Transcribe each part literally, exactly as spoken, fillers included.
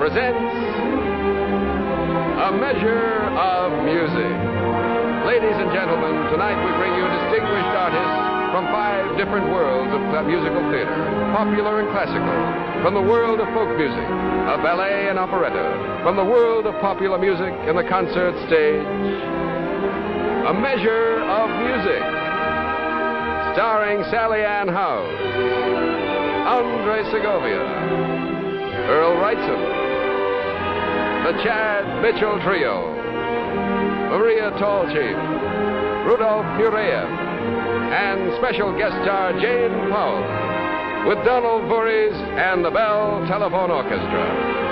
presents A Measure of Music. Ladies and gentlemen, tonight we bring you distinguished artists from five different worlds of musical theater, popular and classical, from the world of folk music, of ballet and operetta, from the world of popular music and the concert stage. A Measure of Music, starring Sally Ann Howes, Andre Segovia, Earl Wrightson, the Chad Mitchell Trio, Maria Tallchief, Rudolph Nureyev, and special guest star Jane Powell, with Donald Voorhees and the Bell Telephone Orchestra.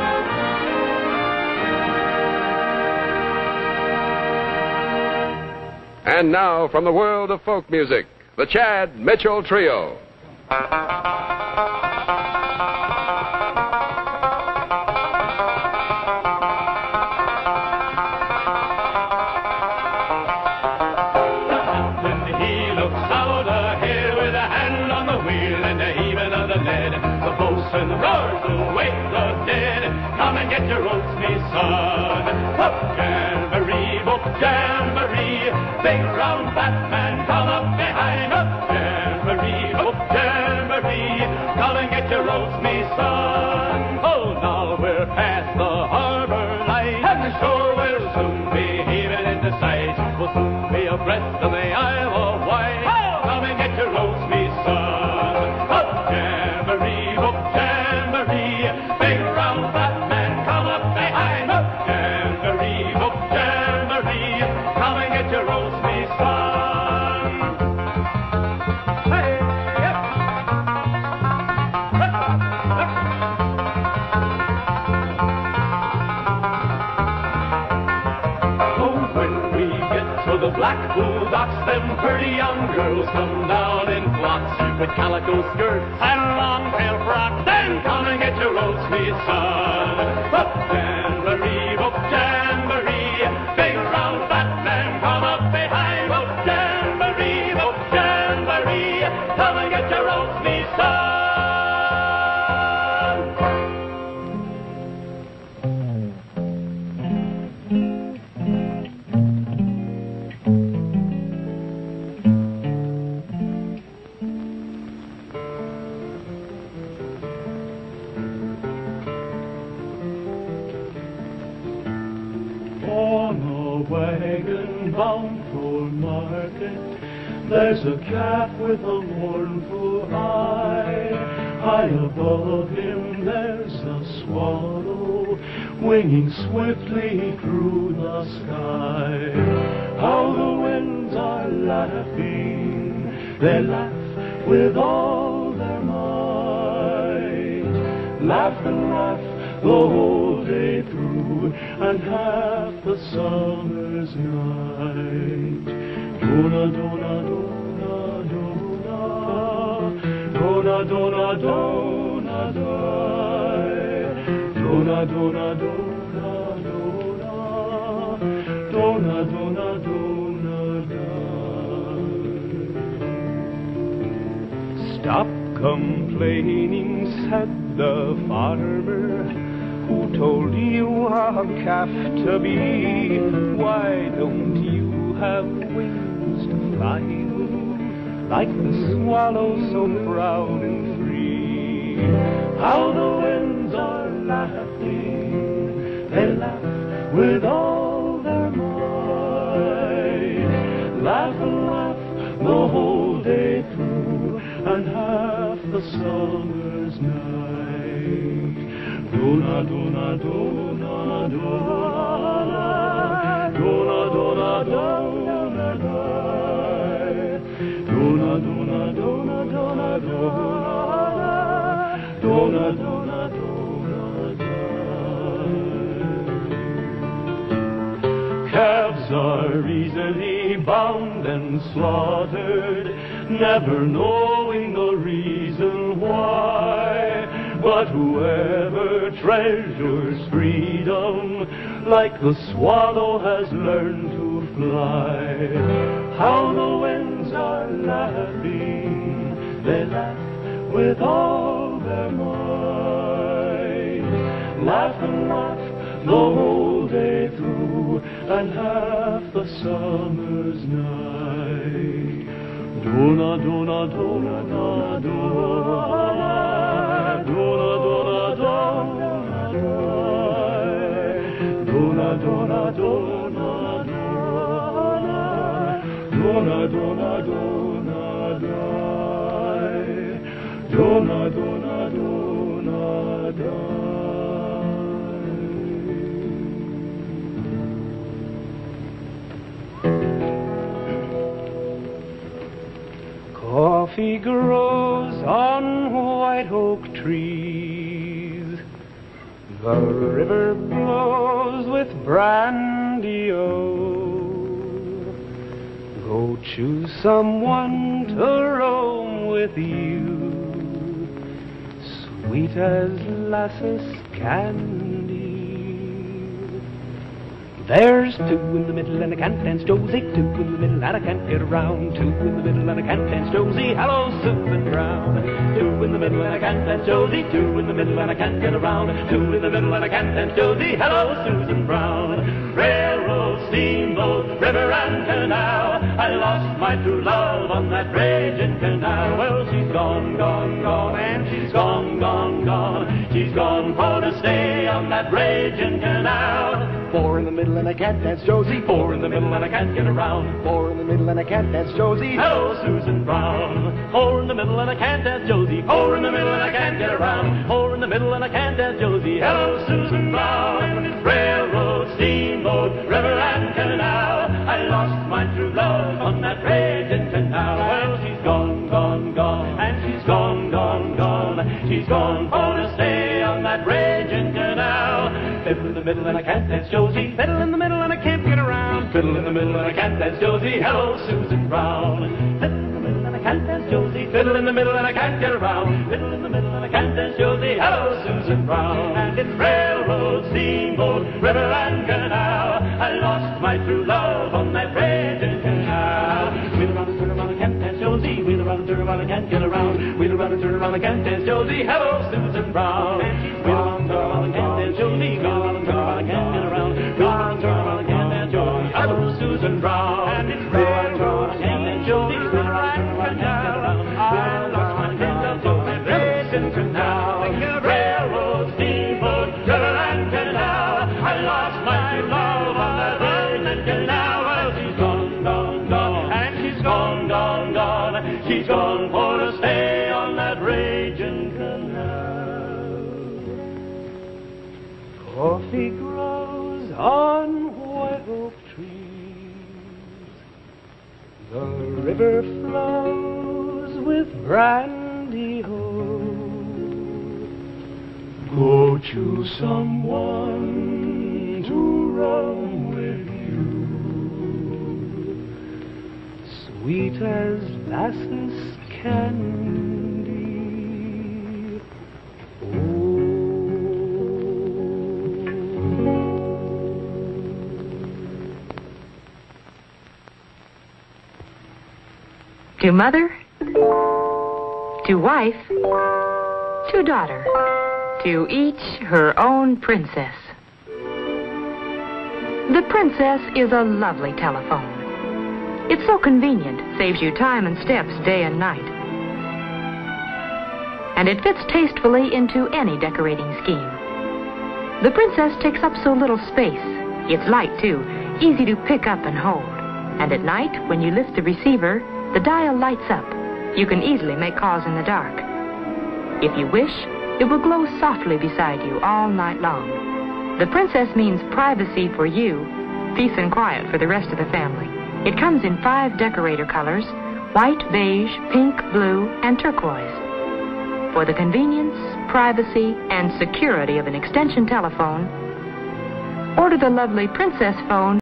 And now, from the world of folk music, the Chad Mitchell Trio. And roars to wake the dead. Come and get your oats, me son. Up jamboree, up jamboree. Big round fat man, come up behind. Up jamboree, up jamboree. Come and get your oats, me son. Oh, now we're past the harbor light, and the shore will soon be heaving into sight. We'll soon be abreast of the Isle of Wight. Oh! Come and get your oats, me son. Up jamboree, up jamboree. Big round fat man, come up behind. Up jamboree, up jamboree. Come and get your roast, me son. Hey, yep. Oh, when we get to the Blackpool docks, them pretty young girls come down in flocks with calico skirts and long tail frocks. Then come and get your roast, me son. Up jamboree, up jamboree. Big round fat man, come up behind. Up jamboree, up jamboree. Come and get your roast, me son. Wagon bound for market, there's a calf with a mournful eye. High above him there's a swallow winging swiftly through the sky. How the winds are laughing, they laugh with all their might. Laugh and laugh the whole day through, and half the summer's night. Dona, dona, dona, dona, dona, dona, dona, dona, dona, dona, dona, dona, dona, dona. Stop complaining, said the farmer, who told you a calf to be? Why don't you have wings to fly like the swallow so proud and free? How the winds are laughing, they laugh with all their might. Laugh and laugh the whole day through, and half the summer's night. Dona, dona, dona, dona, dona, dona, dona, dona, dona, dona, dona, dona, dona, dona. Calves are easily bound and slaughtered, never knowing the reason why. But whoever treasures freedom, like the swallow has learned to fly. How the winds are laughing, they laugh with all their might. Laugh and laugh the whole day through, and half the summer's night. Dona, dona, dona, dona, dona, dona, dona, dona, dona, dona, dona, dona, dona, dona, dona, dona, dona. Coffee grows on white oak trees. The river flows with brandy. Oh, go choose someone to roam with you, sweet as lasses candy. There's two in the middle and I can't dance Josie. Two in the middle and I can't get around. Two in the middle and I can't dance Josie. Hello, Susan Brown. Two in the middle and I can't dance Josie. Two in the middle and I can't get around. Two in the middle and I can't dance Josie. Hello, Susan Brown. Railroad, steamboat, river and canal. I lost my true love on that raging canal. Well, she's gone, gone, gone, and she's gone, gone, gone. She's gone for to stay on that raging canal. Four in the middle and I can't dance Josie. Four in the middle and I can't get around. Four in the middle and I can't dance Josie. Hello, Susan Brown. Four in the middle and I can't dance Josie. Four in the middle and I can't get around. Four in the middle and I can't dance Josie. Hello, Susan Brown. Railroad, steamboat, river and canal. I lost my true love on that raging canal. Well, she's gone, gone, gone, and she's gone, gone, gone. She's gone for to stay on that raging canal. Fiddle in the middle and I can't dance Josie. Fiddle in the middle and I can't get around. Fiddle in the middle and I can't dance Josie. Hello, Susan Brown. Fiddle in the middle and I can't dance Josie. Fiddle in the middle and I can't get around. Fiddle in the middle and I can't dance Josie. Hello, Susan Brown. And it's railroad, steamboat, river and canal. I lost my true love on that raging canal. Wheel around and turn around, I can't dance Josie. Wheel around and turn around, I can't get around. Wheel around and turn around, I can't dance Josie. Hello, Susan Brown. Wheel around and turn around, I can't dance Josie. Wheel around and turn around, I can't get around. Wheel around and turn around, I can't dance Josie. Hello, Susan Brown. And it's railroad, I can't dance Josie. Wheel around and turn around, I can't get around. I lost my true love on that raging canal. Railroad, steamboat, river and canal. I lost my true love on that raging canal. Well, she's gone, gone, gone, and she's gone, gone, gone. She's gone for to stay on that raging canal. Coffee grows on white oak trees. The river flows with brandy. Ho, go choose someone to roam with you, sweet as lasses candy. Oh. To mother, to wife, to daughter, to each her own princess. The Princess is a lovely telephone. It's so convenient, saves you time and steps day and night. And it fits tastefully into any decorating scheme. The Princess takes up so little space. It's light, too, easy to pick up and hold. And at night, when you lift the receiver, the dial lights up. You can easily make calls in the dark. If you wish, it will glow softly beside you all night long. The Princess means privacy for you, peace and quiet for the rest of the family. It comes in five decorator colors: white, beige, pink, blue, and turquoise. For the convenience, privacy, and security of an extension telephone, order the lovely Princess phone